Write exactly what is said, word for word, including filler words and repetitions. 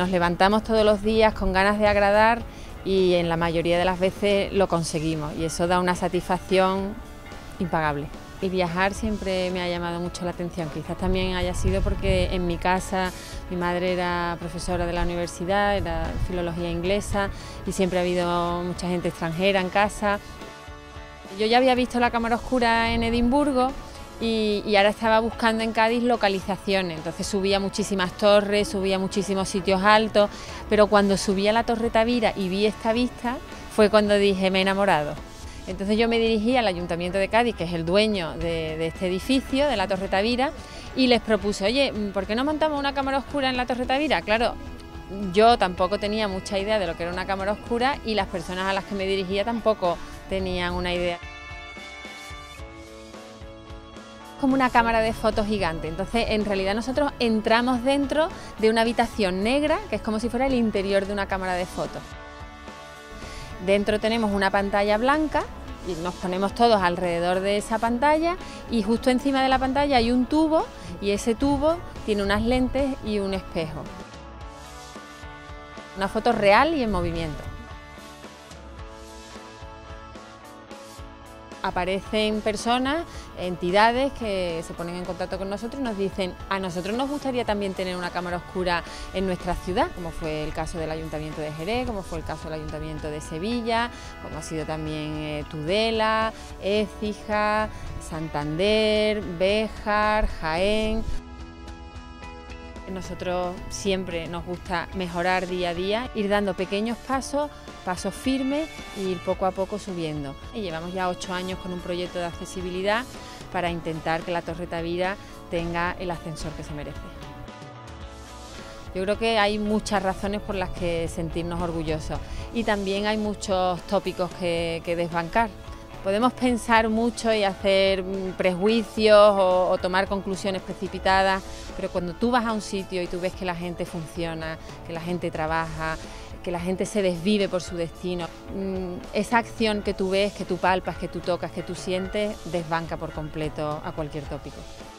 Nos levantamos todos los días con ganas de agradar y en la mayoría de las veces lo conseguimos y eso da una satisfacción impagable. Y viajar siempre me ha llamado mucho la atención, quizás también haya sido porque en mi casa mi madre era profesora de la universidad, era filología inglesa y siempre ha habido mucha gente extranjera en casa. Yo ya había visto la cámara oscura en Edimburgo y, y ahora estaba buscando en Cádiz localizaciones, entonces subía muchísimas torres, subía muchísimos sitios altos, pero cuando subí a la Torre Tavira y vi esta vista fue cuando dije me he enamorado. Entonces yo me dirigí al Ayuntamiento de Cádiz, que es el dueño de, de este edificio, de la Torre Tavira, y les propuse, oye, ¿por qué no montamos una cámara oscura en la Torre Tavira? Claro, yo tampoco tenía mucha idea de lo que era una cámara oscura y las personas a las que me dirigía tampoco tenían una idea. Como una cámara de fotos gigante, entonces en realidad nosotros entramos dentro de una habitación negra, que es como si fuera el interior de una cámara de fotos. Dentro tenemos una pantalla blanca y nos ponemos todos alrededor de esa pantalla y justo encima de la pantalla hay un tubo y ese tubo tiene unas lentes y un espejo. Una foto real y en movimiento. Aparecen personas, entidades que se ponen en contacto con nosotros y nos dicen a nosotros nos gustaría también tener una cámara oscura en nuestra ciudad, como fue el caso del Ayuntamiento de Jerez, como fue el caso del Ayuntamiento de Sevilla, como ha sido también eh, Tudela, Écija, Santander, Béjar, Jaén. Nosotros siempre nos gusta mejorar día a día, ir dando pequeños pasos, pasos firmes e ir poco a poco subiendo. Y llevamos ya ocho años con un proyecto de accesibilidad para intentar que la Torre Tavira tenga el ascensor que se merece. Yo creo que hay muchas razones por las que sentirnos orgullosos y también hay muchos tópicos que, que desbancar. Podemos pensar mucho y hacer prejuicios o, o tomar conclusiones precipitadas, pero cuando tú vas a un sitio y tú ves que la gente funciona, que la gente trabaja, que la gente se desvive por su destino, esa acción que tú ves, que tú palpas, que tú tocas, que tú sientes, desbanca por completo a cualquier tópico.